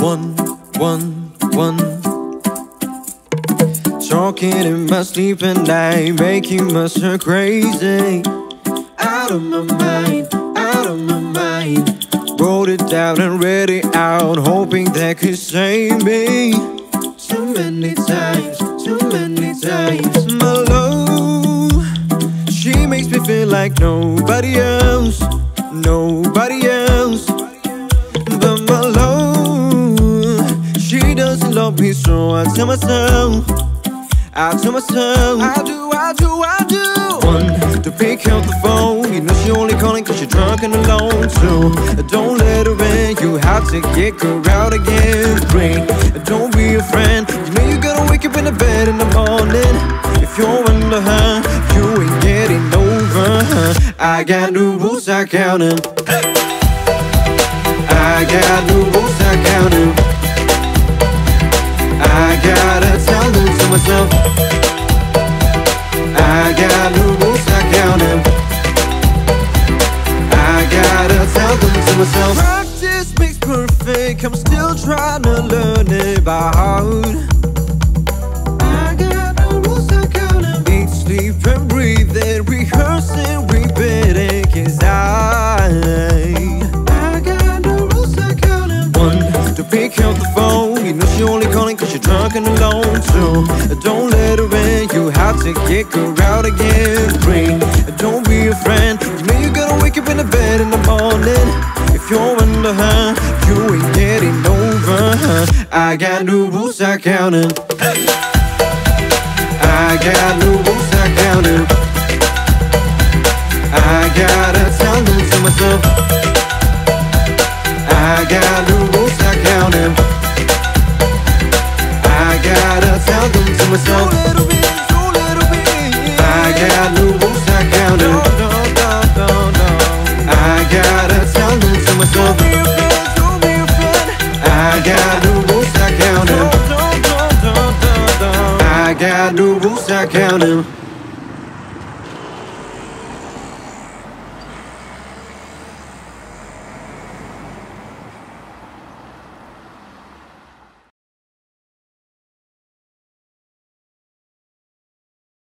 One, one, one. Talking in my sleep at night, making myself crazy. Out of my mind, out of my mind. Wrote it down and read it out, hoping that could save me. Too many times, too many times. My love, she makes me feel like nobody else, nobody else. But my love, she doesn't love me, so I tell myself, I do. One, to pick up the phone. You know she only calling cause you're drunk and alone. Two, don't let her in. You have to kick her out again. Three, don't be a friend. You know you gotta wake up in the bed in the morning. If you're under her, you ain't getting over her. I got new rules, I count them. I got new rules, I count them. I gotta tell them to myself. I got new rules, I count them. I gotta tell them to myself. Practice makes perfect, I'm still trying to learn it by heart. I got new rules, I count them. Eat, sleep and breathe it, rehearse and repeat it. Cause I got new rules, I count them. One, to pick up the phone. You know she only calling cause you're drunk and alone. Two, don't let her in. You have to kick her out again. Three, don't be a friend. You know you gotta wake up in the bed in the morning. If you're under her, you ain't getting over her. I got new rules, I count them. I got new rules, I count them. I gotta tell them to myself. I got new rules, I count them. I gotta tell them to myself. I got new rules, I count them. I gotta tell them to myself. I got new rules, I count them. I got new rules, I count them.